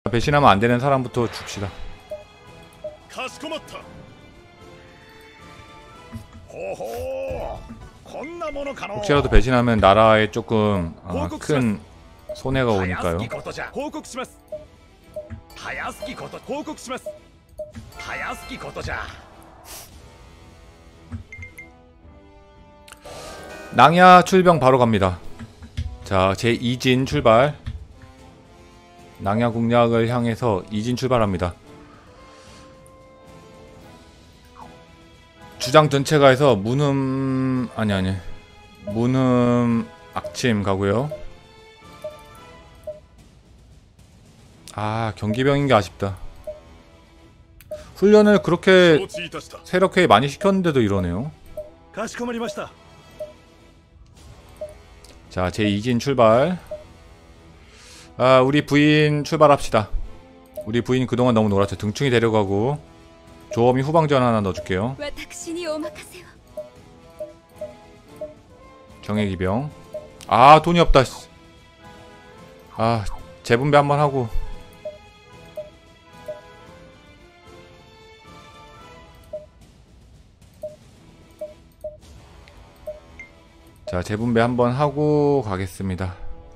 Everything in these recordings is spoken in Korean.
배신하면 안 되는 사람부터 줍시다. 혹시라도 배신하면 나라에 조금 큰 손해가 오니까요. 낭야 출병 바로 갑니다. 자, 제 2진 출발. 낭야 공략을 향해서 2진 출발합니다. 주장 전체가 해서 문음 문음 악침 가고요. 아, 경기병인게 아쉽다. 훈련을 그렇게 세력회의 많이 시켰는데도 이러네요. 자, 제 2진 출발. 아, 우리 부인 출발합시다. 우리 부인 그동안 너무 놀았죠. 등충이 데려가고 조엄이 후방전 하나 넣어줄게요. 경애기병. 아, 돈이 없다. 아, 재분배 한번 하고. 자, 재분배 한번 하고 가겠습니다.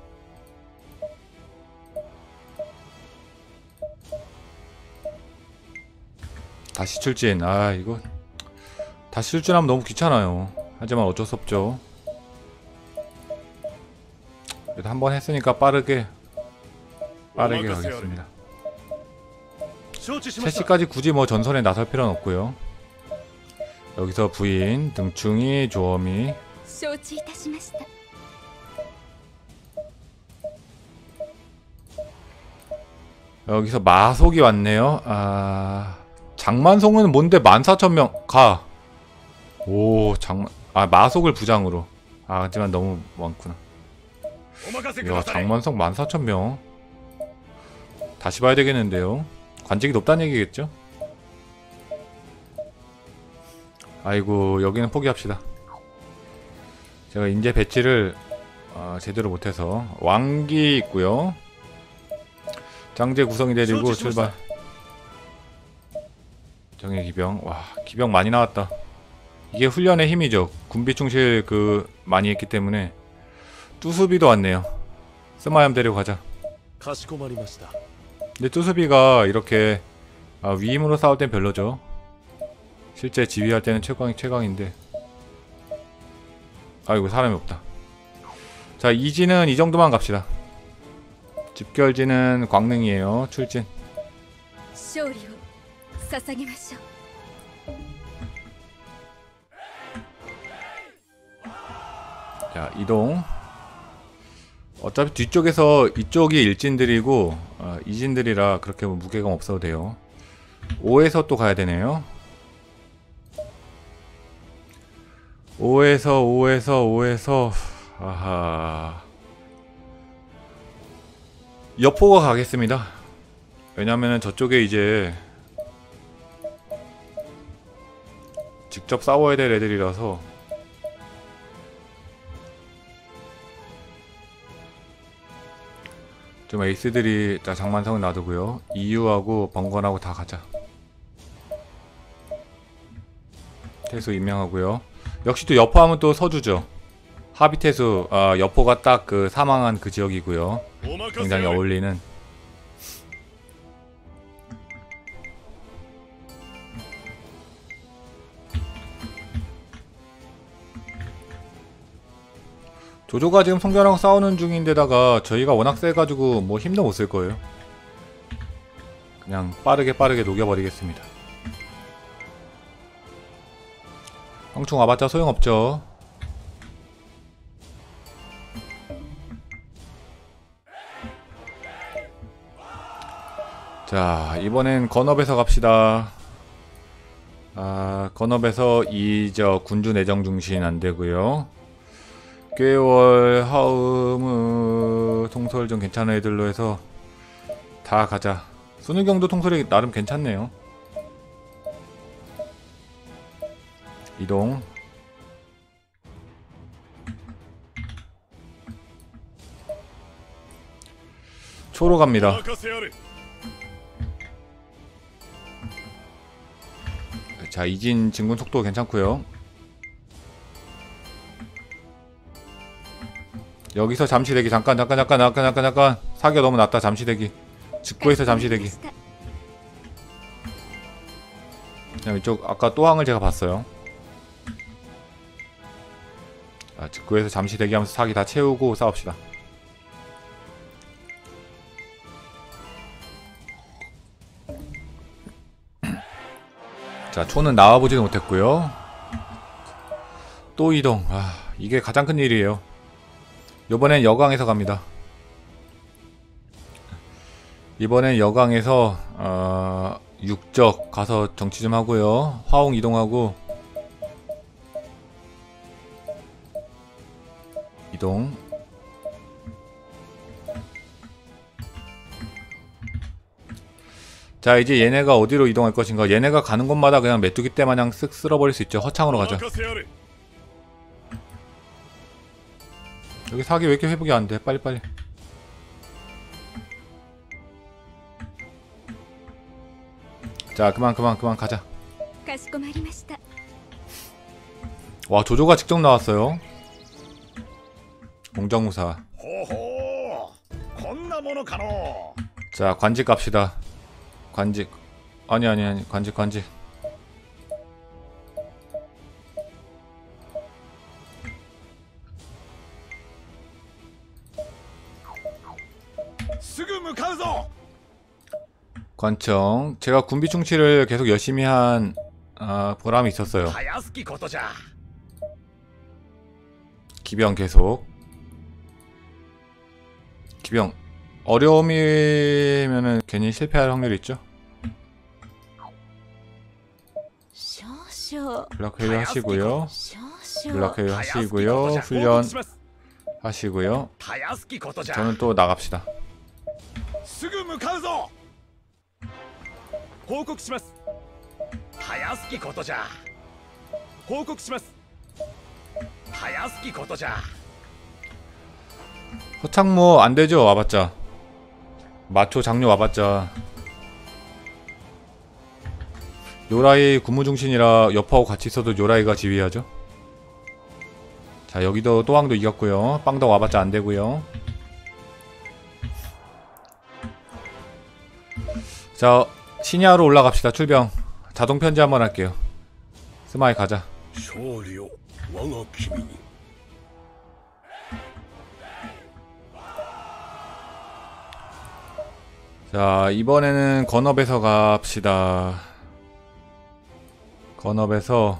다시 출진. 아, 이거 다시 출진하면 너무 귀찮아요. 하지만 어쩔 수 없죠. 그래도 한번 했으니까 빠르게 가겠습니다. 3시까지 굳이 뭐 전선에 나설 필요는 없고요. 여기서 부인, 등충이, 조엄이. 여기서 마속이 왔네요. 아, 장만송은 뭔데 14,000명 가. 오, 마속을 부장으로. 아, 하지만 너무 많구나. 야, 장만송 14,000명. 다시 봐야 되겠는데요. 관직이 높다는 얘기겠죠? 아이고, 여기는 포기합시다. 제가 인재 배치를 제대로 못해서. 왕기 있고요. 장제 구성이 데리고 출발. 정예 기병. 와, 기병 많이 나왔다. 이게 훈련의 힘이죠. 군비 충실 많이 했기 때문에. 뚜수비도 왔네요. 스마얌 데리고 가자. 근데 뚜수비가 이렇게 위임으로 싸울 땐 별로죠. 실제 지휘할 때는 최강인데. 아이고, 사람이 없다. 자, 이지는 이 정도만 갑시다. 집결지는 광릉이에요. 출진. 자, 이동. 어차피 뒤쪽에서 이쪽이 일진들이고 이진들이라 그렇게 무게감 없어도 돼요. 5에서 또 가야 되네요. 5에서 아하. 여포가 가겠습니다. 왜냐면은 저쪽에 이제 직접 싸워야 될 애들이라서. 좀 에이스들이. 자, 장만성은 놔두고요. 이유하고 번건하고 다 가자. 태수 임명하고요. 역시 또 여포하면 또 서주죠. 하비태수. 여포가 딱 사망한 그 지역이고요. 굉장히 어울리는. 조조가 지금 송견하고 싸우는 중인데다가 저희가 워낙 세가지고 뭐 힘도 못 쓸 거예요. 그냥 빠르게 녹여버리겠습니다. 황충 와봤자 소용없죠. 자, 이번엔 건업에서 갑시다. 건업에서 군주 내정 중신 안되고요. 꾀월, 하음, 통솔 좀 괜찮은 애들로 해서 다 가자. 순우경도 통솔이 나름 괜찮네요. 이동. 초로 갑니다. 자, 이진 진군 속도 괜찮고요. 여기서 잠시 대기. 잠깐. 사기가 너무 낮다. 잠시 대기. 직구에서 잠시 대기. 그냥 이쪽 아까 또항을 제가 봤어요. 자, 직구에서 잠시 대기하면서 사기 다 채우고 싸웁시다. 자, 초는 나와보지도 못했고요. 또 이동. 이게 가장 큰 일이에요. 요번엔 여강에서 갑니다. 이번엔 여강에서 육적 가서 정치 좀 하고요. 화홍 이동하고 이동. 자, 이제 얘네가 어디로 이동할 것인가. 얘네가 가는 곳마다 그냥 메뚜기 떼 마냥 쓱 쓸어버릴 수 있죠. 허창으로 가자. 여기 사기 왜 이렇게 회복이 안 돼? 빨리빨리. 자, 그만 가자. 와, 조조가 직접 나왔어요. 공정무사. 자, 관직 갑시다. 관직. 아니 관직. 관청. 제가 군비 충치를 계속 열심히 한 보람이 있었어요. 기병 계속. 기병 어려움이면은 괜히 실패할 확률이 있죠. 블락회의 하시고요. 블락회의 하시고요. 훈련 하시고요. 저는 또 나갑시다. 허창모 안되죠. 와봤자. 마초 장료 와봤자. 요라이 군무중신이라 여파하고 같이 있어도 요라이가 지휘하죠. 자, 여기도 또왕도 이겼고요. 빵덕 와봤자 안되고요. 자, 시니아로 올라갑시다. 출병. 자동편지 한번 할게요. 스마일 가자. 자, 이번에는 건업에서 갑시다. 건업에서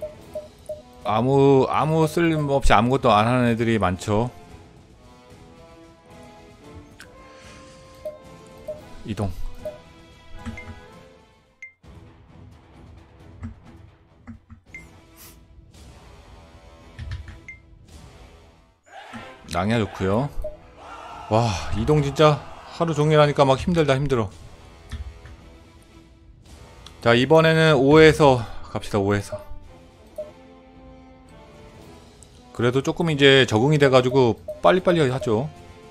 아무 쓸모없이 아무것도 안 하는 애들이 많죠. 이동. 낭야 좋고요. 와, 이동 진짜 하루 종일 하니까 막 힘들어. 자, 이번에는 5에서 갑시다. 5에서. 그래도 조금 이제 적응이 돼가지고 빨리빨리 하죠.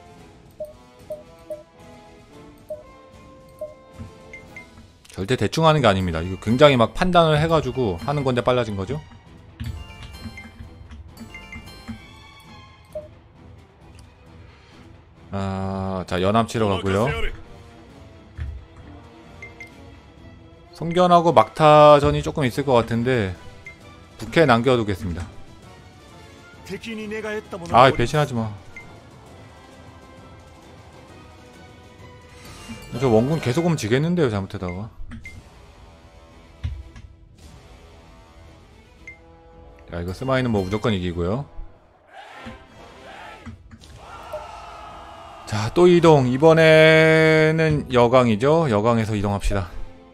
절대 대충 하는 게 아닙니다. 이거 굉장히 막 판단을 해가지고 하는 건데 빨라진 거죠. 자, 연암 치러 가고요. 성견하고 막타전이 조금 있을 것 같은데 북해 남겨두겠습니다. 배신하지 마. 저 원군 계속 오면 지겠는데요, 잘못하다가. 야, 이거 스마이는 뭐 무조건 이기고요. 자, 또 이동. 이번에는 여강이죠. 여강에서 이동합시다.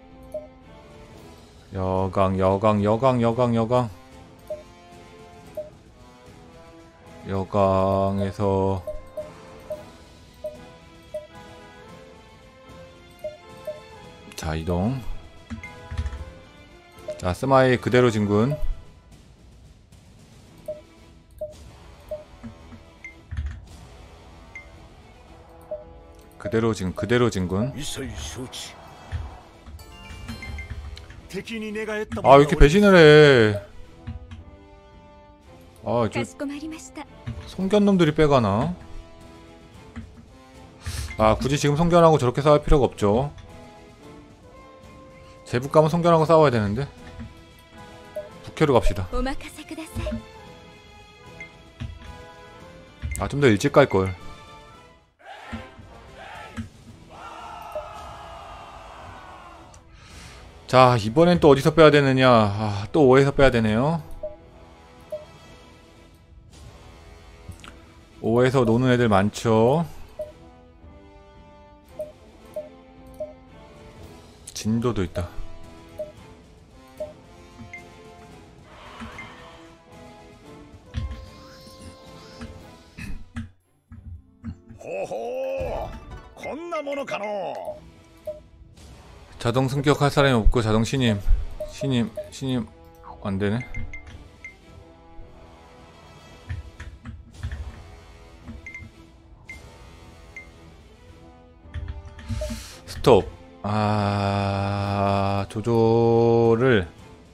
여강. 여강에서 자, 이동. 자, 스마일 그대로 진군. 그대로 진군. 一切承知。敵に寝返ったも 아 の 왜 が 이렇게 おり 배신을 해. 아, か 저 しこまりました。 송견놈들이 빼가나? 아, 굳이 지금 송견하고 저렇게 싸울 필요가 없죠. 제북 가면 송견하고 싸워야 되는데. 북해로 갑시다. お任せください。 아, 좀 더 일찍 갈걸. 자, 이번엔 또 어디서 빼야 되느냐. 아, 또 5에서 빼야 되네요. 5에서 노는 애들 많죠. 진도도 있다. 호호, こんなものかの。 자동 승격할 사람이 없고 자동 신임 안되네. 스톱. 아, 조조를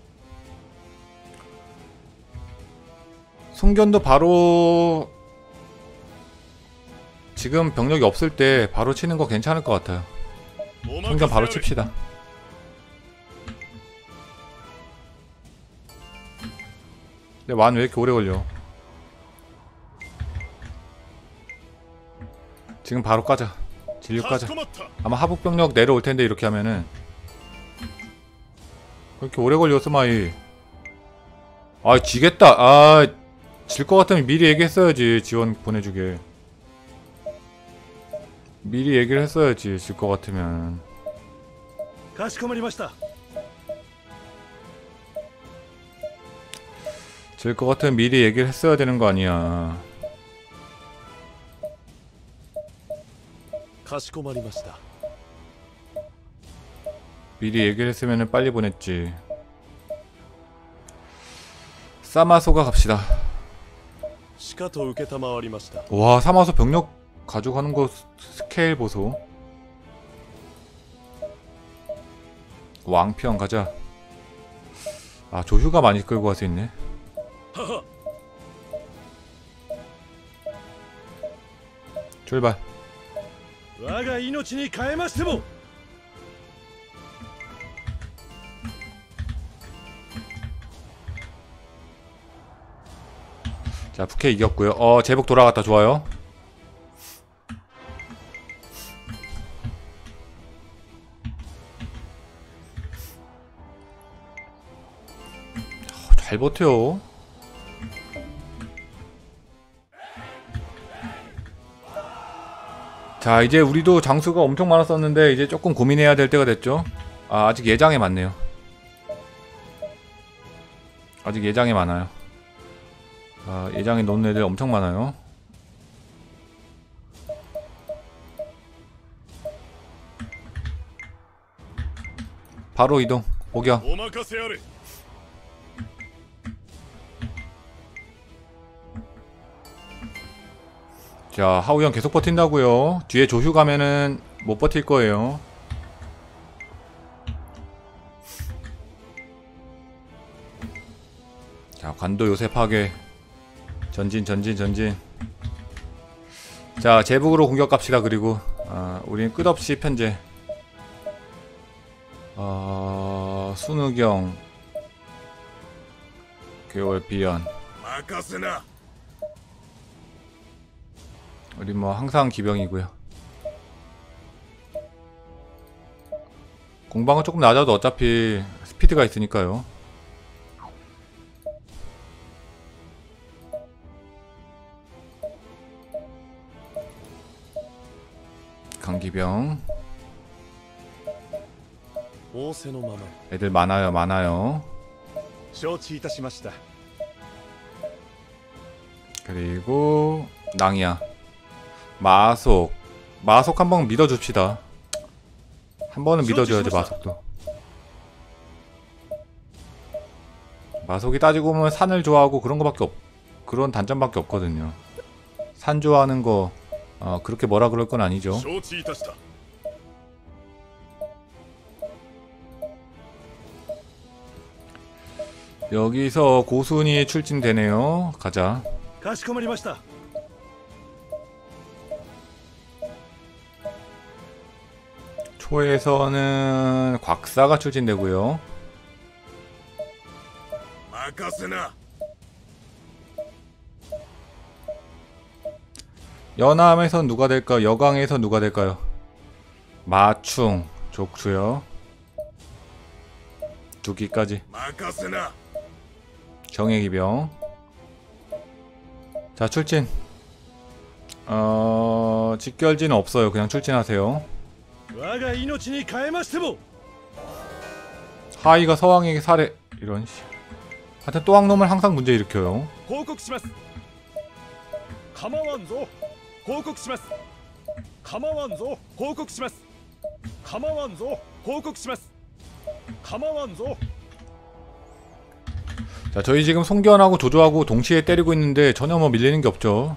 송견도 바로 지금 병력이 없을 때 바로 치는 거 괜찮을 것 같아요. 송견 바로 칩시다. 근데 완 왜 이렇게 오래 걸려? 지금 바로 까자. 진륙 까자. 아마 하북병력 내려올 텐데 이렇게 하면은 그렇게 오래 걸려 스마이. 아 지겠다. 아 질 것 같으면 미리 얘기했어야지. 지원 보내주게. 미리 얘기를 했어야지. 질 것 같으면. かしこまりました。 질 것 같으면 미리 얘기를 했어야 되는 거 아니야. かしこまりました。 미리 얘기를 했으면 빨리 보냈지. 사마소가 갑시다. しかと受けたまわりました。 와 사마소 병력 가져가는 거 스케일 보소. 왕편 가자. 아 조휴가 많이 끌고 갈 수 있네. 출발. 我が命に変えましても。 자 북해 이겼고요. 제복 돌아갔다. 좋아요. 잘 버텨요. 자 이제 우리도 장수가 엄청 많았었는데 이제 조금 고민해야 될 때가 됐죠. 아, 아직 예장에 많네요. 아직 예장에 많아요. 아, 예장에 넣는 애들 엄청 많아요. 바로 이동. 복영. お任せあれ。 자 하우영 계속 버틴다고요. 뒤에 조휴 가면은 못 버틸 거예요. 자 관도 요새 파괴. 전진. 자 제북으로 공격 갑시다. 그리고 우리는 끝없이 편제. 순우경 개월비연. 任せな。 우리 뭐 항상 기병이고요. 공방은 조금 낮아도 어차피 스피드가 있으니까요. 강기병. 仰せのまま。 애들 많아요. 承知いたしました。 그리고 낭이야. 마속 한번 믿어줍시다. 한 번은 믿어줘야지. 마속도. 마속이 따지고 보면 산을 좋아하고 그런 단점밖에 없거든요. 산 좋아하는 거 그렇게 뭐라 그럴 건 아니죠. 承知いたした。 여기서 고순이 출진되네요. 가자. かしこまりました。 초에서는 곽사가 출진되고요. 任せな。 연암에선 누가 될까요? 여강에선 누가 될까요? 마충 좋고요. 두기까지 任せな。 정예기병. 자 출진. 직결지는 없어요. 그냥 출진하세요. 我が命に変えましても。 하이가 서왕에게 살해. 이런 씨. 하여튼 또왕놈은 항상 문제 일으켜요. 報告します。構わんぞ。報告します。構わんぞ。報告します。構わんぞ。報告します。構わんぞ。 자 저희 지금 송견하고 조조하고 동시에 때리고 있는데 전혀 뭐 밀리는 게 없죠.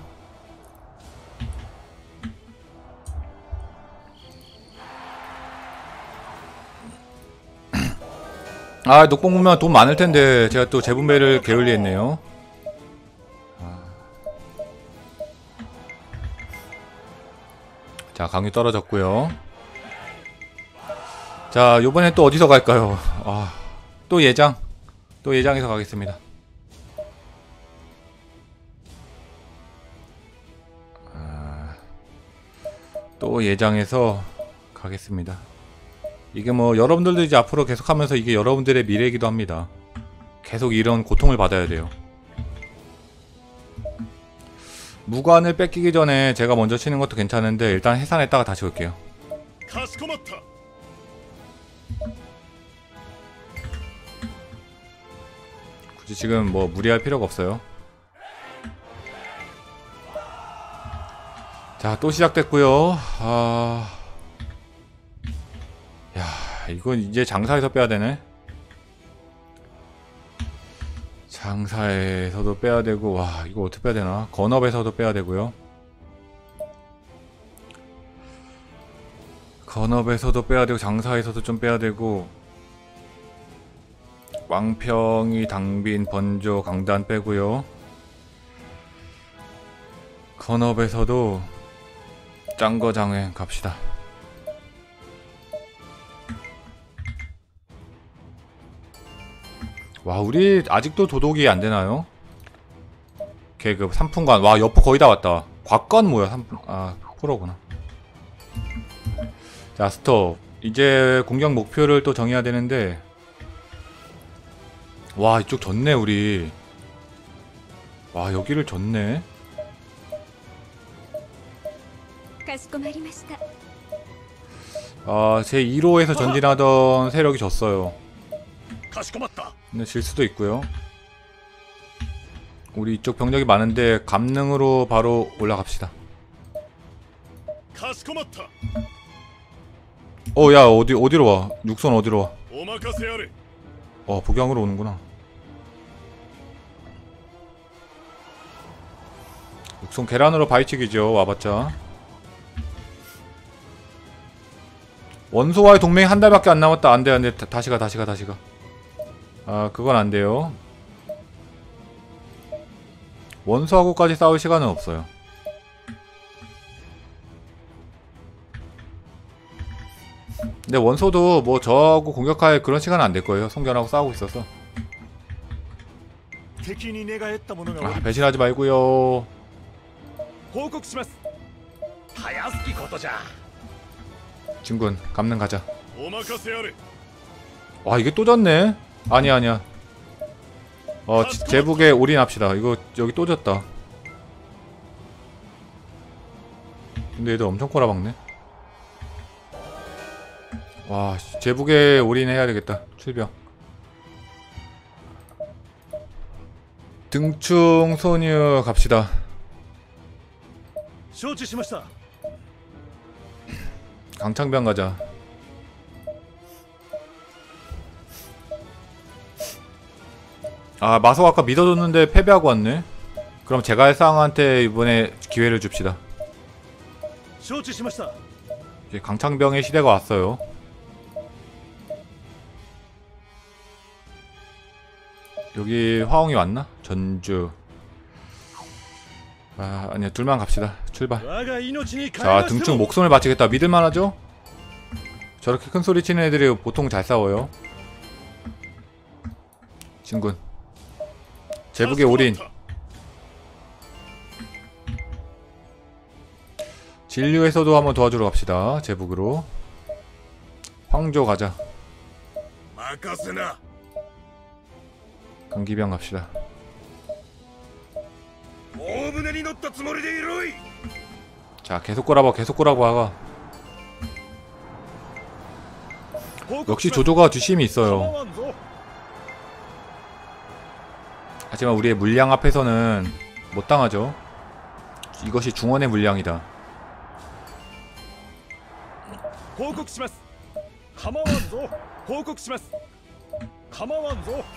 아 녹봉무면 돈 많을텐데 제가 또 재분배를 게을리했네요. 자 강유 떨어졌고요. 자 요번엔 또 어디서 갈까요? 또 예장. 또 예장에서 가겠습니다. 또 예장에서 가겠습니다. 이게 뭐 여러분들도 이제 앞으로 계속하면서 이게 여러분들의 미래이기도 합니다. 계속 이런 고통을 받아야 돼요. 무관을 뺏기기 전에 제가 먼저 치는 것도 괜찮은데 일단 해산했다가 다시 올게요. かしこまった。 굳이 지금 뭐 무리할 필요가 없어요. 자, 또 시작됐고요. 야, 이건 이제 장사에서 빼야 되네. 장사에서도 빼야 되고, 와, 이거 어떻게 빼야 되나? 건업에서도 빼야 되고요. 건업에서도 빼야 되고, 장사에서도 좀 빼야 되고. 왕평이, 당빈, 번조, 강단 빼고요. 건업에서도 짱거장에 갑시다. 와, 우리 아직도 도독이 안 되나요? 계급 3분간. 와, 여포 거의 다 왔다. 곽건 뭐야? 3분. 프로구나. 자, 스톱. 이제 공격 목표를 또 정해야 되는데. 와, 이쪽 졌네, 우리. 와, 여기를 졌네. かしこまりました。 제 1호에서 전진하던 세력이 졌어요. かしこまった。 근데 질 수도 있고요. 우리 이쪽 병력이 많은데 감능으로 바로 올라갑시다. かしこまった。 야, 어디로 와? 육선 어디로 와? お任せあれ。 북양으로 오는구나. 육선 계란으로 바위치기죠. 와봤자. 원소와의 동맹이 한 달밖에 안 남았다. 안돼 안돼. 다시 가. 그건 안돼요. 원소하고까지 싸울 시간은 없어요. 근데 원소도 뭐 저하고 공격할 그런 시간은 안 될 거예요. 송견하고 싸우고 있어서. 敵に寝返った者がおり、 배신하지 말고요. 報告します。たやすきことじゃ。 진군 감능 가자. お任せあれ。 와, 이게 또 졌네. 아니야. 제북에 올인합시다. 이거 여기 또 졌다. 근데 얘들 엄청 꼬라박네. 와, 제북에 올인해야 되겠다. 출병. 등충 소녀 갑시다. 承知しました。 강창병 가자. 마소 아까 믿어줬는데 패배하고 왔네. 그럼 제갈상한테 이번에 기회를 줍시다. 承知しました。 이제 강창병의 시대가 왔어요. 여기 화웅이 왔나? 전주. 아, 아니야. 둘만 갑시다. 출발. 我が命に 자, 등축 목숨을 바치겠다. 믿을만하죠? 저렇게 큰 소리 치는 애들이 보통 잘 싸워요. 진군. 제북의 올인. 진류에서도 한번 도와주러 갑시다. 제북으로. 황조 가자. 任せな。 강기병 갑시다. 大船に乗ったつもりでいろい。 자, 계속 꼬라봐. 계속 꼬라봐. 역시 조조가 뒷심이 있어요. 하지만 우리의 물량 앞에서는 못 당하죠. 이것이 중원의 물량이다. 報告します。構わんぞ。報告します。構わんぞ。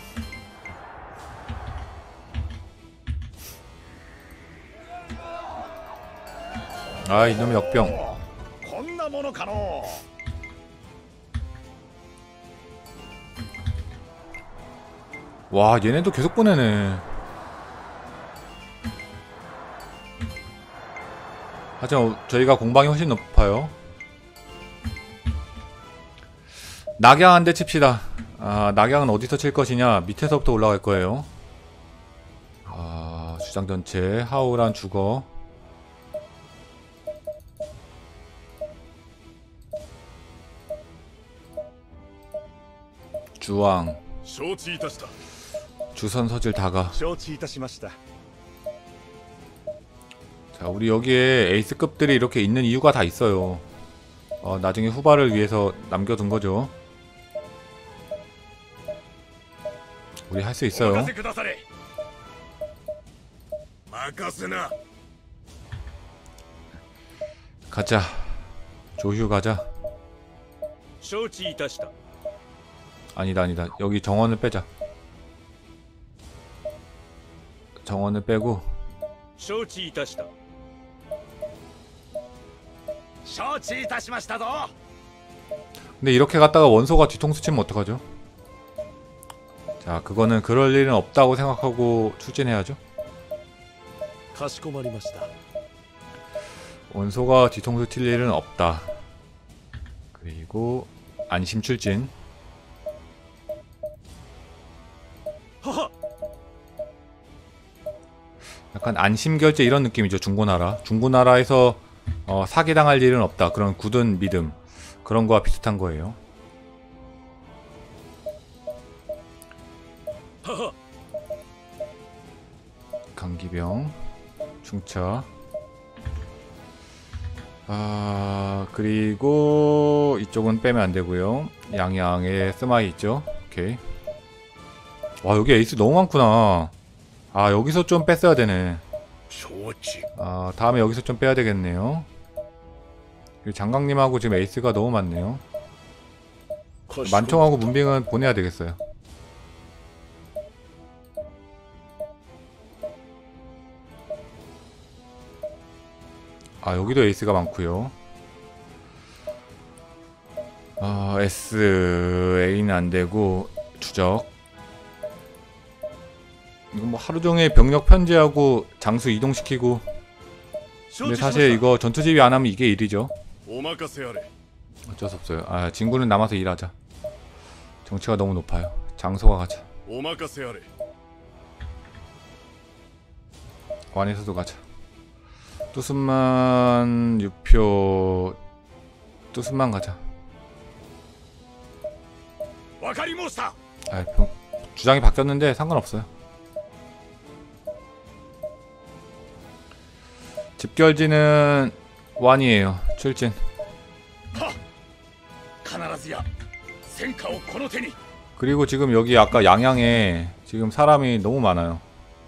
아, 이놈의 역병. こんなものかの。 와, 얘네도 계속 보내네. 하지만 저희가 공방이 훨씬 높아요. 낙양 한 대 칩시다. 아, 낙양은 어디서 칠 것이냐? 밑에서부터 올라갈 거예요. 아, 주장 전체 하우란 죽어. 주왕. 承知いたした。 주선 서질 다가. 承知いたしました。 자, 우리 여기에 에이스급들이 이렇게 있는 이유가 다 있어요. 나중에 후발을 위해서 남겨둔 거죠. 우리 할 수 있어요. 任せくだされ。任せな。 가자. 조휴 가자. 承知いたした。 아니다. 여기 정원을 빼자. 정원을 빼고. 承知いたした。承知いたしましたぞ。 근데 이렇게 갔다가 원소가 뒤통수 치면 어떡하죠? 자, 그거는 그럴 일은 없다고 생각하고 추진해야죠. かしこまりました。 원소가 뒤통수 칠 일은 없다. 그리고 안심 출진. はは。 약간 안심결제 이런 느낌이죠. 중고나라. 중고나라에서 사기당할 일은 없다. 그런 굳은 믿음. 그런 거와 비슷한 거예요. はは。 강기병. 중차. 아, 그리고 이쪽은 빼면 안 되고요. 양양에 스마이 있죠. 오케이. 와, 여기 에이스 너무 많구나. 아, 여기서 좀 뺐어야 되네. 承知。 아, 다음에 여기서 좀 빼야 되겠네요. 장강님하고 지금 에이스가 너무 많네요. 만총하고 문빙은 보내야 되겠어요. 아, 여기도 에이스가 많고요. 아, S, A는 안되고 주적. 이거 뭐 하루종일 병력 편제하고 장수 이동시키고. 근데 사실 이거 전투지휘 안하면 이게 일이죠. お任せあれ。 어쩔 수 없어요. 아, 진구는 남아서 일하자. 정치가 너무 높아요. 장소가 가자. お任せあれ。 관에서도 가자. 뚜순만 유표. 뚜순만 가자. わかりました。 아, 주장이 바뀌었는데 상관없어요. 집결지는 완이에요. 출진. は。必ずや戦果をこの手に。 그리고 지금 여기 아까 양양에 지금 사람이 너무 많아요.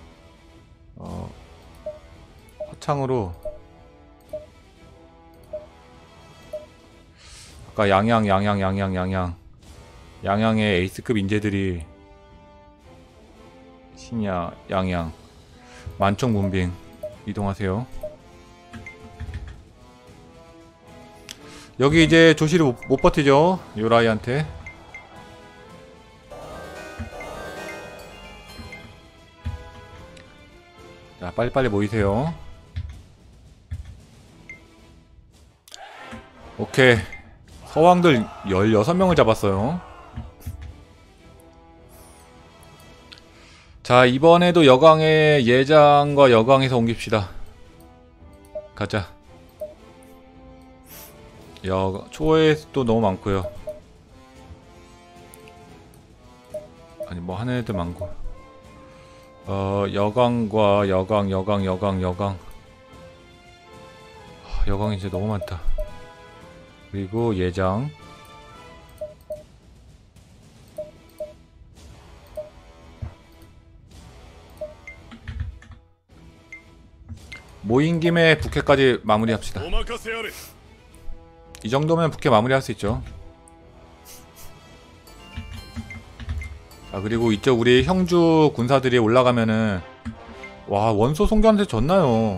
허창으로 아까 양양의 에이스급 인재들이 신야 양양 만총 문빙 이동하세요. 여기 이제 조실이 못 버티죠. 요라이한테. 자, 빨리빨리 모이세요. 오케이. 서왕들 16명을 잡았어요. 자, 이번에도 여광의 예장과 여광에서 옮깁시다. 가자. 초에도 너무 많고요. 아니 뭐 하는 애들 많고. 여광과 여광. 여광이 이제 너무 많다. 그리고 예장. 모인 김에 부캐까지 마무리합시다. 이 정도면 부캐 마무리할 수 있죠. 자, 그리고 이쪽 우리 형주 군사들이 올라가면은 와, 원소 송교한테 졌나요?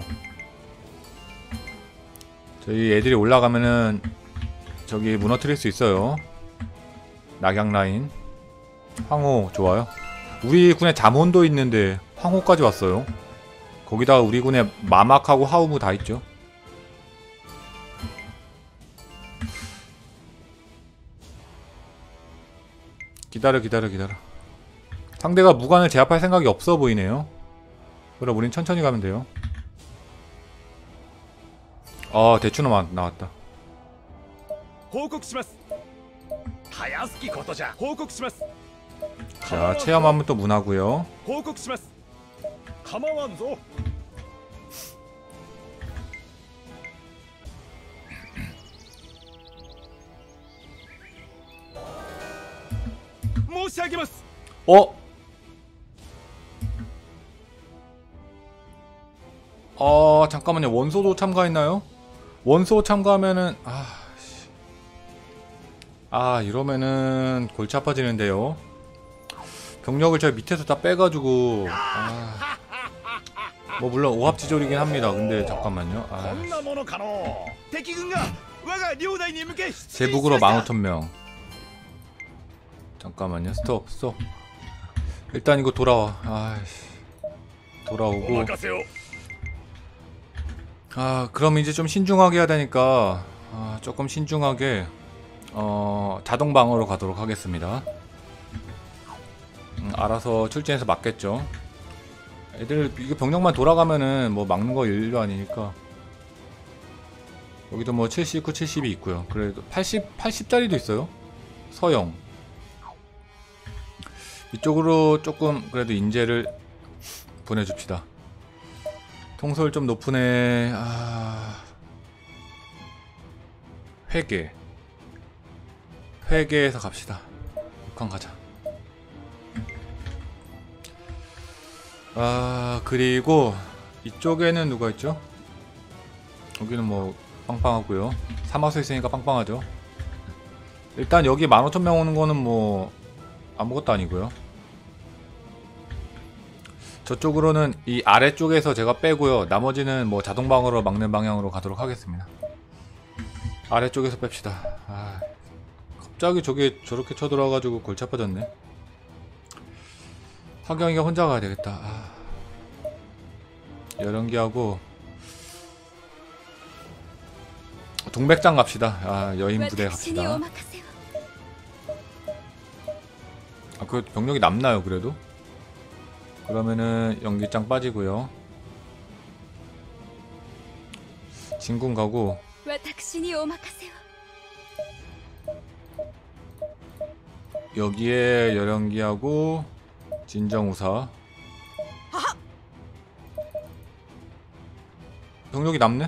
저희 애들이 올라가면은 저기 무너뜨릴 수 있어요. 낙양 라인. 황호 좋아요. 우리 군에 잠원도 있는데 황호까지 왔어요. 거기다가 우리 군에 마막하고 하우무 다 있죠. 기다려. 상대가 무관을 제압할 생각이 없어 보이네요. 그럼 우린 천천히 가면 돼요. 대추놈 나왔다. 자, 체험하면 또 문하고요. 잠깐만요. 원소도 참가했나요? 원소 참가하면은 이러면은 골치 아파지는데요. 병력을 저 밑에서 다 빼가지고 뭐 물론 오합지졸이긴 합니다. 근데 잠깐만요. 제북으로 15,000명. 잠깐만요. 스톱. 일단 이거 돌아와. 돌아오고. 그럼 이제 좀 신중하게 해야 되니까 조금 신중하게 자동 방어로 가도록 하겠습니다. 알아서 출진해서 막겠죠. 애들 이거 병력만 돌아가면은 뭐 막는 거 일도 아니니까. 여기도 뭐 79, 70이 있고요. 그래도 80짜리도 있어요. 서영. 이쪽으로 조금 그래도 인재를 보내줍시다. 통솔 좀 높은 애. 회계에서 갑시다. 6강 가자. 그리고 이쪽에는 누가 있죠? 여기는 뭐 빵빵하고요. 사마소 있으니까 빵빵하죠. 일단 여기 15,000명 오는 거는 뭐 아무것도 아니고요. 저쪽으로는 이 아래쪽에서 제가 빼고요. 나머지는 뭐 자동방어로 막는 방향으로 가도록 하겠습니다. 아래쪽에서 뺍시다. 갑자기 저게 저렇게 쳐들어와가지고 골치 아파졌네. 하경이가 혼자 가야 되겠다. 열연기하고 동백장 갑시다. 여인 부대 갑시다. 그 병력이 남나요 그래도? 그러면은 연기장 빠지고요. 진군 가고. 여기에 열연기하고 진정우사. 병력이 남네?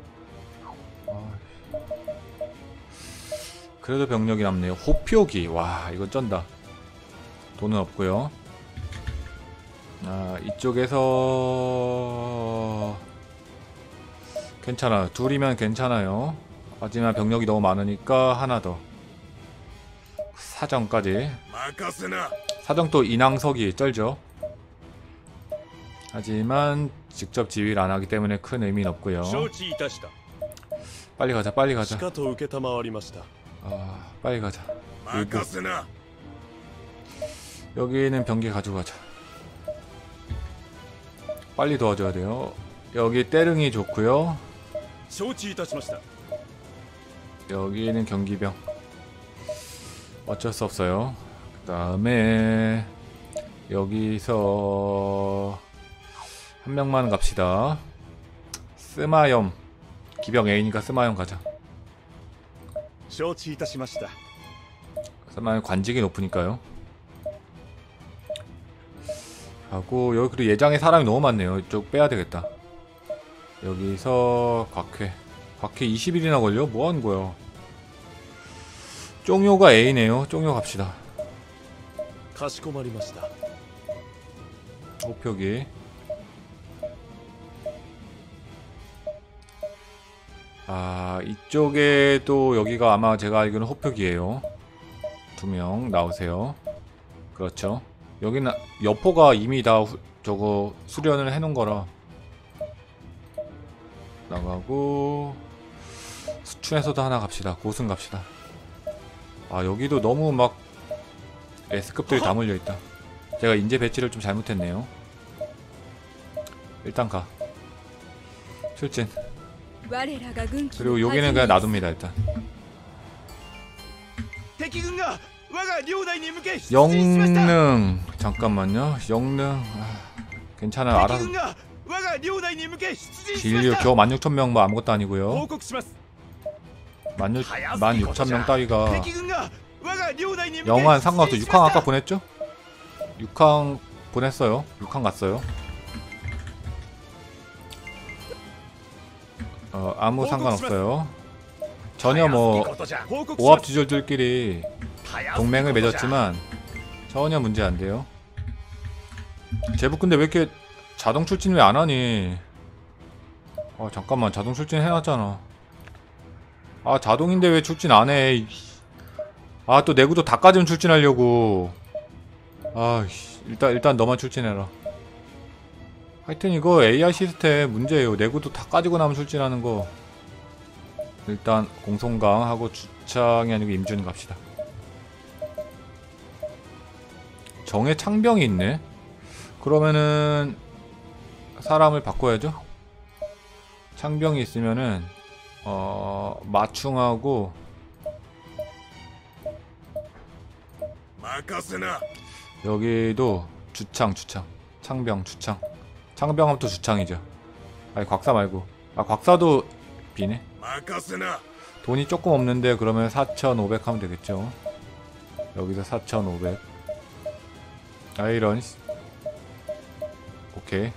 그래도 병력이 남네요. 호표기. 와, 이거 쩐다. 돈은 없고요. 이쪽에서 괜찮아요. 둘이면 괜찮아요. 하지만 병력이 너무 많으니까 하나 더. 사정까지. 사정 또 인왕석이 쩔죠. 하지만 직접 지휘를 안하기 때문에 큰 의미는 없고요. 빨리 가자, 빨리 가자. しかと承りました。 아, 빨리 가자. 일부. 任せな。 여기는 병기 가져가자. 빨리 도와줘야 돼요. 여기 때릉이 좋고요. 承知いたしました。 여기는 경기병. 어쩔 수 없어요. 그 다음에 여기서 한 명만 갑시다. 스마염. 기병 A니까 스마염 가자. 承知いたしました。 스마염 관직이 높으니까요. 하고 여기 그리고 예장에 사람이 너무 많네요. 이쪽 빼야 되겠다. 여기서 곽회 20일이나 걸려? 뭐 하는 거야? 쫑요가 A네요. 쫑요 갑시다. かしこまりました。 호표기. 아, 이쪽에도 여기가 아마 제가 알기로는 호표기예요. 2명 나오세요. 그렇죠. 여기는 여포가 이미 다 저거 수련을 해놓은 거라. 나가고 수춘에서도 하나 갑시다. 고승 갑시다. 아, 여기도 너무 막 S급들이 다 몰려있다. 제가 인재 배치를 좀 잘못했네요. 일단 가. 출진. 그리고 여기는 그냥 놔둡니다. 일단 敵軍が我が領内に向け出陣しました。 영능. 잠깐만요. 영능. 괜찮아요. 敵 알아서. 軍が我が領内に向け出陣しま 진료 した。 겨우 16,000명 뭐 아무것도 아니고요. 報告します。 16,000명 따위가 敵軍が我が領内に向け 영환 상관없어. 出陣し 6항 まし 아까 た。 보냈죠? 6항 보냈어요. 6항 갔어요. 아무 상관없어요. 전혀 뭐 報告します。 오합지졸들끼리 동맹을 맺었지만 전혀 문제 안 돼요. 제북 근데 왜 이렇게 자동 출진 왜 안 하니? 아, 잠깐만. 자동 출진 해놨잖아. 아, 자동인데 왜 출진 안 해? 아, 또 내구도 다 까지면 출진하려고. 아, 일단 너만 출진해라. 하여튼 이거 AI 시스템 문제예요. 내구도 다 까지고 나면 출진하는 거. 일단 공성강하고 주창이 아니고 임준 갑시다. 정의 창병이 있네. 그러면은 사람을 바꿔야죠. 창병이 있으면은 마충하고 여기도 주창 창병 주창 창병하면 또 주창이죠. 아니 곽사 말고 곽사도 비네. 돈이 조금 없는데 그러면 4,500 하면 되겠죠. 여기서 4,500 아이런. 오케이.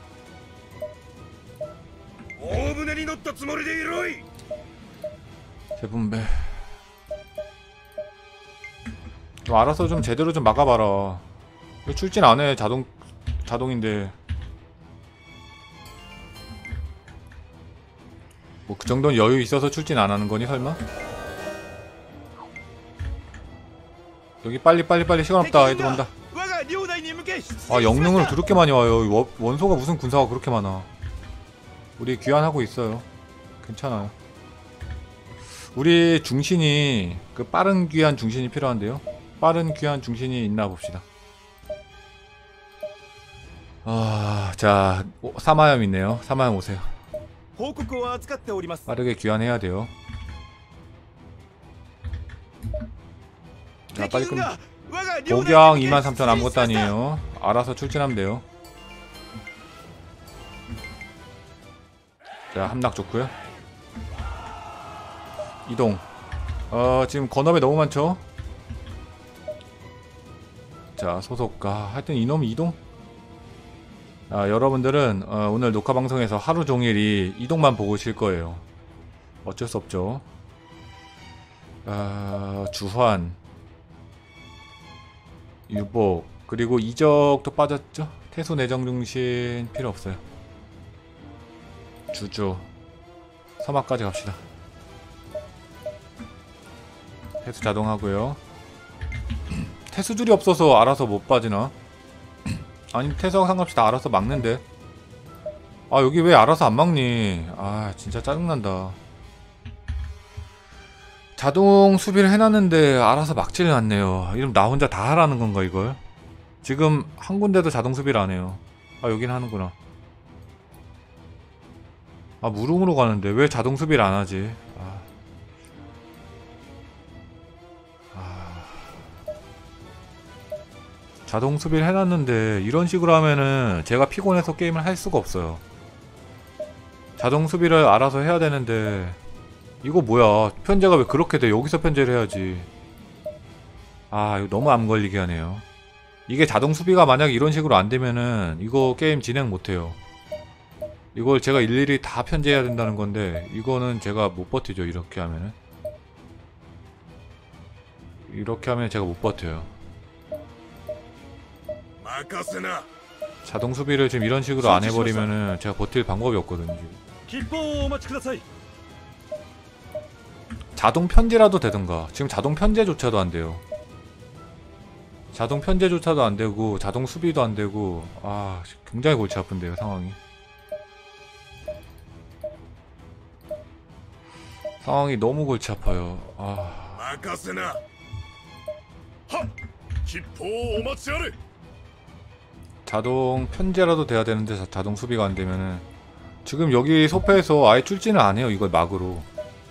재분배 좀 알아서 좀 제대로 좀 막아봐라. 왜 출진 안해? 자동인데. 뭐 그 정도는 여유 있어서 출진 안 하는 거니 설마? 여기 빨리 시간 없다. 애들 온다. 아, 영능으로 그렇게 많이 와요. 원소가 무슨 군사가 그렇게 많아. 우리 귀환하고 있어요. 괜찮아요. 우리 중신이 그 빠른 귀환 중신이 필요한데요. 빠른 귀환 중신이 있나 봅시다. 자, 사마염 있네요. 사마염 오세요. 빠르게 귀환해야 돼요. 자, 빨리 끝. 복양 23,000 아무것도 아니에요. 알아서 출진하면 돼요. 자, 함락 좋고요. 이동. 지금 건업에 너무 많죠? 자, 소속가. 하여튼 이놈 이동? 여러분들은 오늘 녹화 방송에서 하루 종일이 이동만 보고 쉴 거예요. 어쩔 수 없죠. 주환, 유복, 그리고 이적도 빠졌죠? 태수 내정 중심 필요 없어요. 주조, 서막까지 갑시다. 태수 자동하고요. 태수줄이 없어서 알아서 못 빠지나? 아니, 태수하고 상관없이 다 알아서 막는데. 아, 여기 왜 알아서 안 막니? 아, 진짜 짜증난다. 자동 수비를 해놨는데 알아서 막지를 않네요. 이러면 나 혼자 다 하라는 건가 이걸? 지금 한 군데도 자동 수비를 안 해요. 아 여긴 하는구나. 아 무릉으로 가는데 왜 자동 수비를 안 하지? 자동 수비를 해놨는데 이런 식으로 하면은 제가 피곤해서 게임을 할 수가 없어요. 자동 수비를 알아서 해야 되는데 이거 뭐야, 편제가 왜 그렇게 돼? 여기서 편제를 해야지. 아 이거 너무 암 걸리게 하네요. 이게 자동 수비가 만약 이런 식으로 안 되면은 이거 게임 진행 못해요. 이걸 제가 일일이 다 편제해야 된다는 건데 이거는 제가 못 버티죠. 이렇게 하면은 제가 못 버텨요. 자동 수비를 지금 이런 식으로 안 해버리면은 제가 버틸 방법이 없거든요. 지금. 자동 편제라도 되든가. 지금 자동 편제조차도 안 돼요. 자동 편제조차도 안 되고 자동 수비도 안 되고 아 굉장히 골치 아픈데요 상황이. 상황이 너무 골치 아파요. 자동 편제라도 돼야 되는데 자동 수비가 안 되면은 지금 여기 소패에서 아예 출진을 안 해요. 이걸 막으로.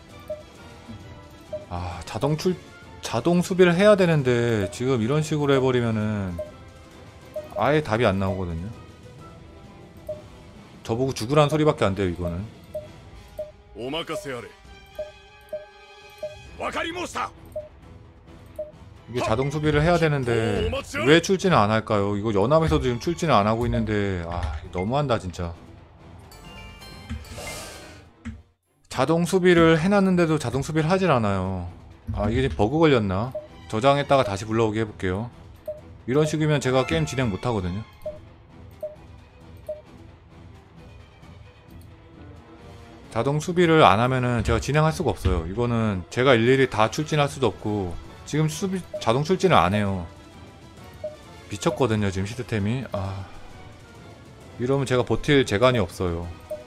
아 자동 수비를 해야 되는데 지금 이런 식으로 해버리면은 아예 답이 안 나오거든요. 저보고 죽으란 소리밖에 안 돼요 이거는. 이게 자동 수비를 해야 되는데 왜 출진을 안 할까요? 이거 연합에서도 지금 출진을 안 하고 있는데 아 너무한다 진짜. 자동 수비를 해놨는데도 자동 수비를 하질 않아요. 아 이게 지금 버그 걸렸나? 저장했다가 다시 불러오게 해볼게요. 이런 식이면 제가 게임 진행 못하거든요. 자동 수비를 안 하면은 제가 진행할 수가 없어요. 이거는 제가 일일이 다 출진할 수도 없고 지금 수비 자동 출진을 안 해요. 미쳤거든요 지금 시스템이. 아 이러면 제가 버틸 재간이 없어요.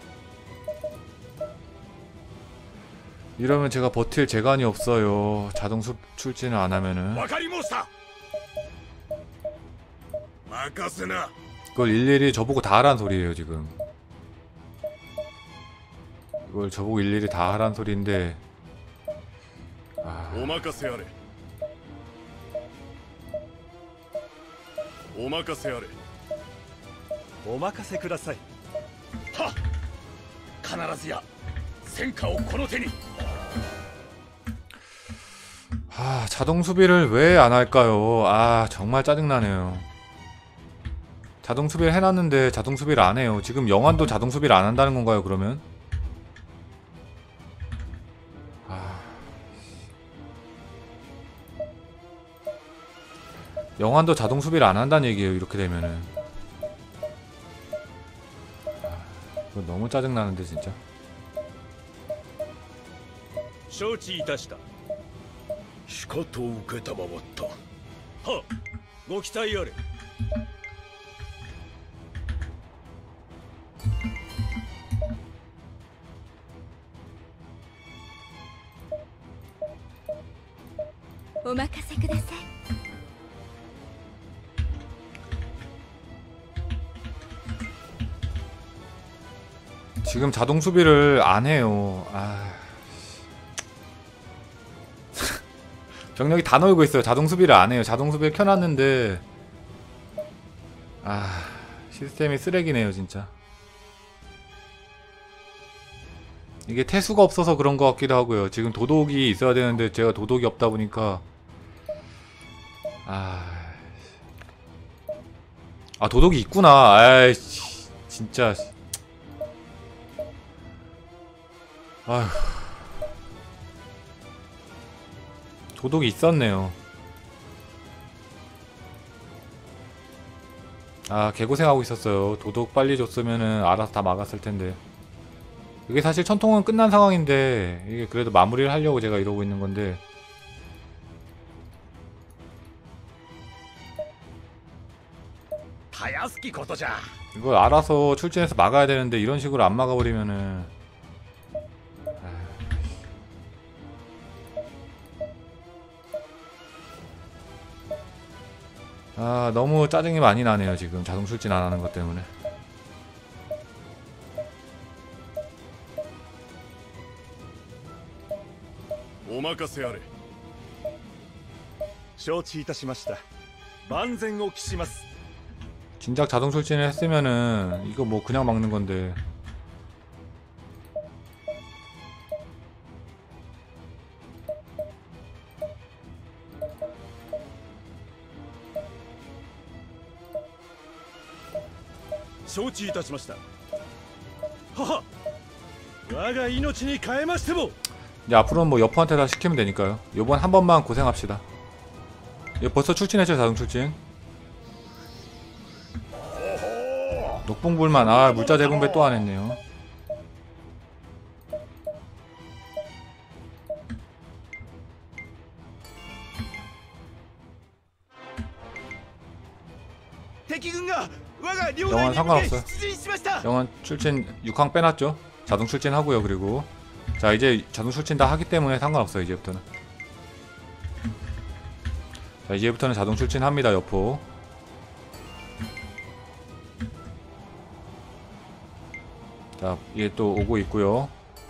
이러면 제가 버틸 재간이 없어요. 자동 출진을 안 하면은. 그걸 일일이 저보고 다 하란 소리예요 지금. 이걸 저보고 일일이 다 하란 소리인데 자동 수비를 왜 안 할까요? 아 정말 짜증나네요. 자동 수비를 해놨는데 자동 수비를 안 해요. 지금 영환도 자동 수비를 안 한다는 건가요 그러면? 영환도 자동 수비를 안 한다는 얘기예요 이렇게 되면은. 이거 너무 짜증나는데 진짜. 承知いたした。しかと受けたまわった。はっ、ご期待あれ。 お任せください。 지금 자동 수비를 안 해요. 병력이 다 놀고 있어요. 자동 수비를 안 해요. 자동 수비를 켜놨는데 시스템이 쓰레기네요 진짜. 이게 태수가 없어서 그런 것 같기도 하고요. 지금 도독이 있어야 되는데 제가 도독이 없다 보니까 도독이 있구나. 아이씨 진짜. 아휴 도독이 있었네요. 개고생하고 있었어요. 도독 빨리 줬으면은 알아서 다 막았을 텐데. 이게 사실 천통은 끝난 상황인데 이게 그래도 마무리를 하려고 제가 이러고 있는 건데. 이걸 알아서 출진해서 막아야 되는데 이런 식으로 안 막아버리면은 아, 너무 짜증이 많이 나네요 지금 자동 출진 안 하는 것 때문에. お任せあれ。承知いたしました。万全を期します。 진작 자동 출진을 했으면은 이거 뭐 그냥 막는 건데. 承知いたしました。はは。我が命に変えましても。 이제 앞으로는 뭐 여포한테 다 시키면 되니까요. 요번 한 번만 고생합시다. 얘 벌써 출진했죠 자동 출진. 녹봉불만. 아, 물자 재분배 또 안 했네요. 영원 상관없어요. 영원 출진 6항 빼놨죠. 자동 출진 하고요. 그리고 자, 이제 자동 출진 다 하기 때문에 상관없어요. 이제부터는. 자, 이제부터는 자동 출진합니다. 여포. 자, 얘 또 오고 있고요.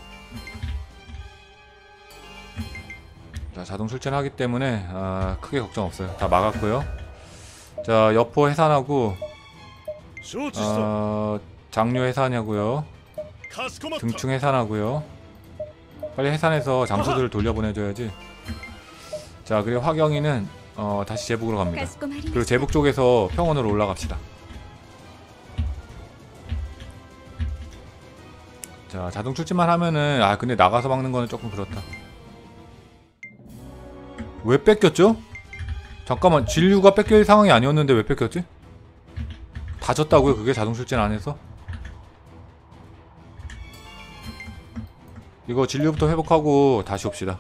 자, 자동 출진하기 때문에 크게 걱정 없어요. 다 막았고요. 자, 여포 해산하고 장류 해산하고요. 등충 해산하고요. 빨리 해산해서 장수들을 돌려보내줘야지. 자, 그리고 화경이는 다시 제북으로 갑니다. 그리고 제북 쪽에서 평원으로 올라갑시다. 자, 자동 출진만 하면은 근데 나가서 막는 거는 조금 그렇다. 왜 뺏겼죠? 잠깐만, 진류가 뺏길 상황이 아니었는데 왜 뺏겼지? 다 졌다고요? 그게 자동 출진 안 해서? 이거 진류부터 회복하고 다시 옵시다.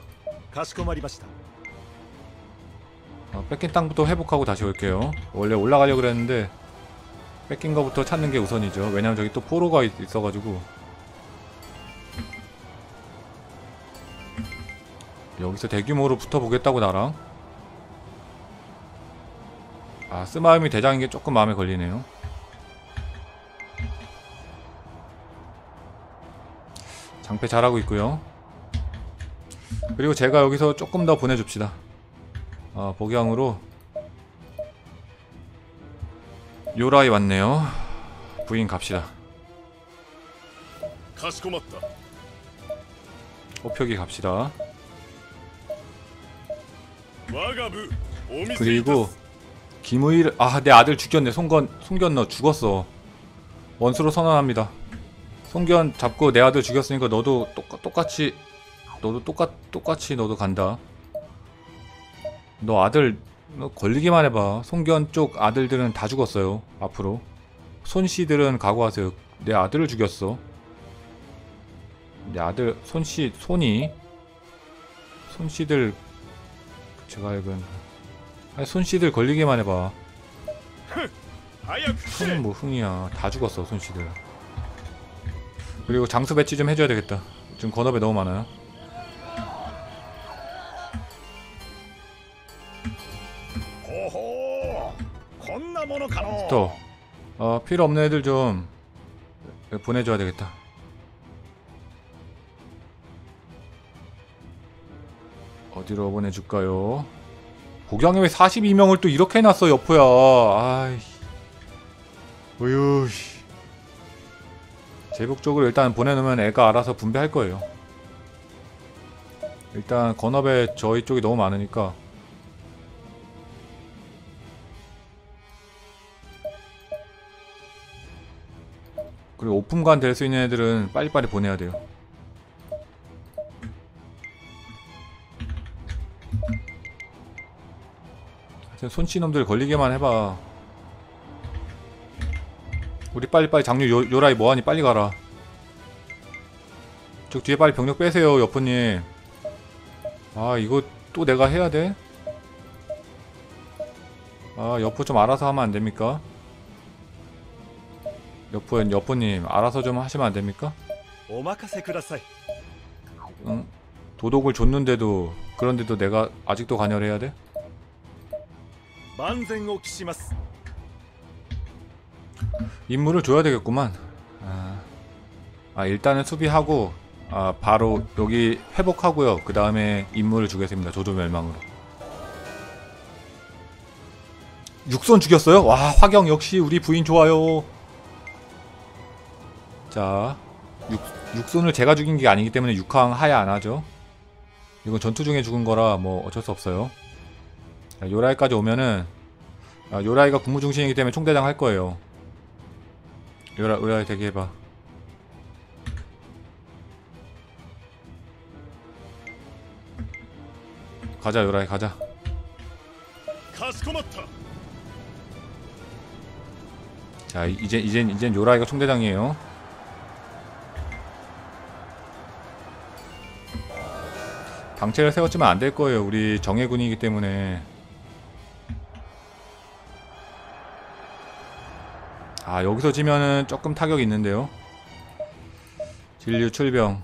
뺏긴 땅부터 회복하고 다시 올게요. 원래 올라가려고 그랬는데 뺏긴 거부터 찾는 게 우선이죠. 왜냐면 저기 또 포로가 있어가지고. 여기서 대규모로 붙어보겠다고 나랑. 스마임이 대장인 게 조금 마음에 걸리네요. 장패 잘하고 있고요. 그리고 제가 여기서 조금 더 보내줍시다. 복양으로. 요라이 왔네요. 부인 갑시다. 호표기 갑시다. 그리고 김의일. 내 아들 죽였네. 송견 너 죽었어. 원수로 선언합니다. 송견 잡고 내 아들 죽였으니까 너도 똑같이 너도 간다. 너 아들 너 걸리기만 해봐. 송견 쪽 아들들은 다 죽었어요. 앞으로 손씨들은 각오하세요. 내 아들을 죽였어. 내 아들 손씨들 제가 알건 손씨들 걸리기만 해봐. 손은 뭐 흥이야. 다 죽었어 손씨들. 그리고 장수 배치 좀 해줘야 되겠다. 지금 건업에 너무 많아요. 스톱. 필요 없는 애들 좀 보내줘야 되겠다. 어디로 보내줄까요? 복양에 왜 42명을 또 이렇게 해놨어 여포야. 아이. 어휴. 제북 쪽으로 일단 보내놓으면 애가 알아서 분배할 거예요. 일단 건업에 저희 쪽이 너무 많으니까. 그리고 오품관 될 수 있는 애들은 빨리빨리 보내야 돼요. 손씨놈들 걸리게만 해봐. 우리 빨리빨리 장류 요라이 뭐하니 빨리 가라. 저 뒤에 빨리 병력 빼세요 여포님. 이거 또 내가 해야 돼? 여포 좀 알아서 하면 안 됩니까? 여포님 알아서 좀 하시면 안 됩니까? 응? 도독을 줬는데도 그런데도 내가 아직도 관여를 해야 돼? 万全を期します 임무를 줘야 되겠구만. 일단은 수비하고 바로 여기 회복하고요. 그 다음에 임무를 주겠습니다. 조조멸망으로. 육손 죽였어요? 와, 화경 역시 우리 부인 좋아요. 자, 육손을 제가 죽인 게 아니기 때문에 육항 하야 안 하죠. 이건 전투 중에 죽은 거라 뭐 어쩔 수 없어요. 자, 요라이까지 오면은 요라이가 군무중심이기 때문에 총대장 할 거예요. 요라이 대기해봐. 가자 요라이 가자. かしこまった 자 이젠 요라이가 총대장이에요. 방체를 세웠지만 안 될 거예요. 우리 정예군이기 때문에. 여기서 지면은 조금 타격이 있는데요. 진류 출병.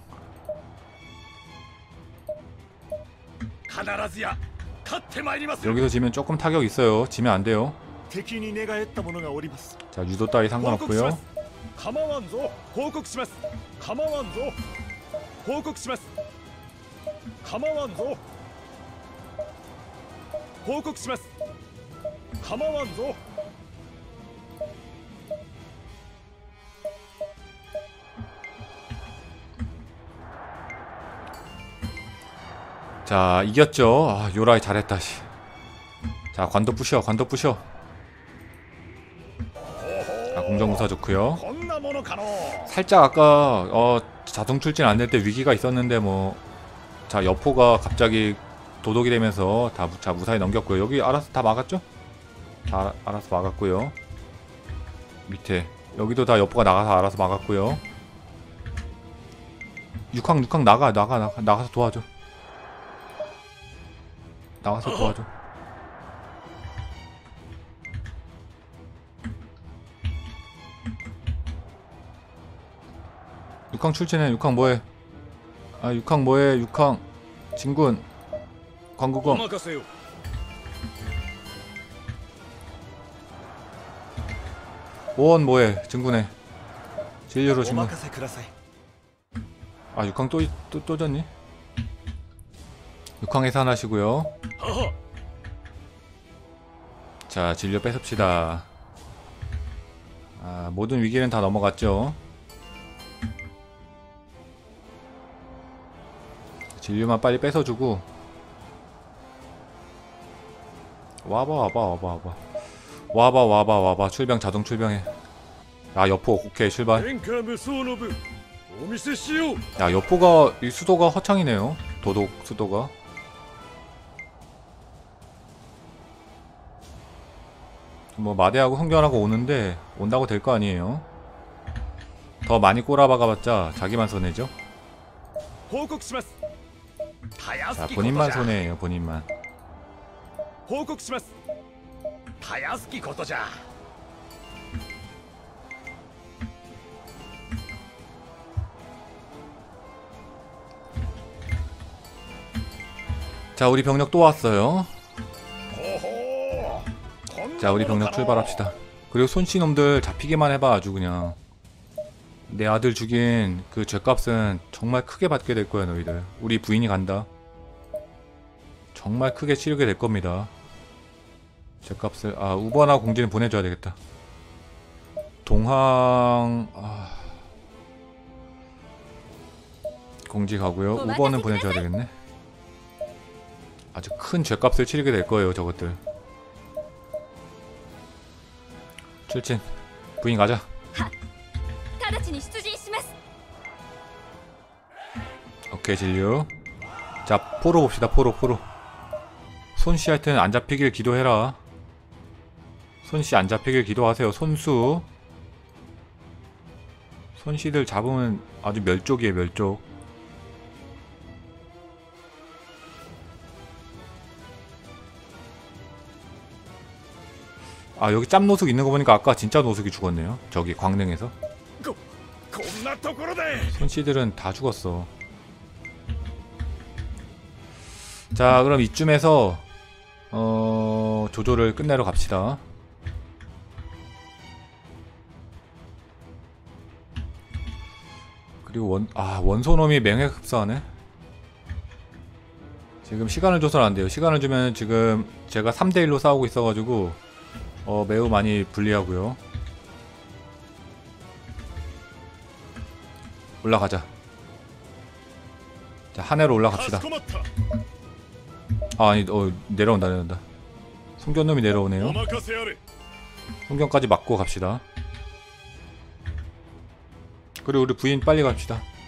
必ずや勝ってまいります 여기서 지면 조금 타격 있어요. 지면 안 돼요. 敵に寝返った者がおります 자 유도 따위 報告しま 상관없고요. す構わんぞ報告します構わんぞ報告します構わんぞ報告します構わんぞ 자 이겼죠. 요라이 잘했다. 씨. 자 관도 부셔 관도 부셔. 공정무사 좋고요. こんなものかの 살짝 아까 자동 출진 안 될 때 위기가 있었는데 뭐 자 여포가 갑자기 도독이 되면서 자 무사히 넘겼고요. 여기 알아서 다 막았죠? 다 알아서 막았고요. 밑에 여기도 다 여포가 나가서 알아서 막았고요. 육항 나가서 도와줘. 나가서 도와줘. 육항 출진해. 육항 뭐해? 육항 뭐해? 육항 진군 광구검. 任せよ 오원 뭐해? 진군해. 진료로 お 진군. 任せください 육항 또 졌니? 육항 해산하시고요. はは 자 진료 뺏읍시다. 모든 위기는 다 넘어갔죠. 진료만 빨리 뺏어주고. 와봐 출병 자동 출병해. 여포 오케이 출발. 天下無双の部お見せしよう 여포가 이 수도가 허창이네요. 도독 수도가. 뭐 마대하고 흥변하고 오는데 온다고 될 거 아니에요. 더 많이 꼬라박아봤자 자기만 손해죠. 報告しますたや 자 すきことじ 본인만 ゃ 손해예요. 본인만. 報告しますたやすきことじゃ 자 우리 병력 또 왔어요. ほほーこんな 자 우리 もの 병력 かの 출발합시다. 그리고 손씨놈들 잡히기만 해봐. 아주 그냥 내 아들 죽인 그 죄값은 정말 크게 받게 될 거야. 너희들. 우리 부인이 간다. 정말 크게 치르게 될 겁니다. 죄값을. 우버나 공지는 보내줘야 되겠다. 동항 공지 가고요. 우버는 보내줘야 되겠네. 아주 큰 죄값을 치르게 될 거예요. 저것들. 출진. 부인 가자. 直ちに出陣します 오케이 진료. 자 포로 봅시다. 포로. 손씨 하여튼 안 잡히길 기도해라. 손씨 안 잡히길 기도하세요. 손수. 손씨들 잡으면 아주 멸족이에요. 멸족. 여기 짭 노숙 있는 거 보니까 아까 진짜 노숙이 죽었네요. 저기 광릉에서. こんなところで 손씨들은 다 죽었어. 자 그럼 이쯤에서 조조를 끝내러 갑시다. 그리고 원소놈이 맹획 흡사하네. 지금 시간을 줘서는 안 돼요. 시간을 주면 지금 제가 3대1로 싸우고 있어가지고 매우 많이 불리하고요. 올라가자. 자, 하늘로 올라갑시다. 아니, 내려온다. 송견놈이 내려오네요. 송견까지 맞고 갑시다. 그리고 우리 부인 빨리 갑시다.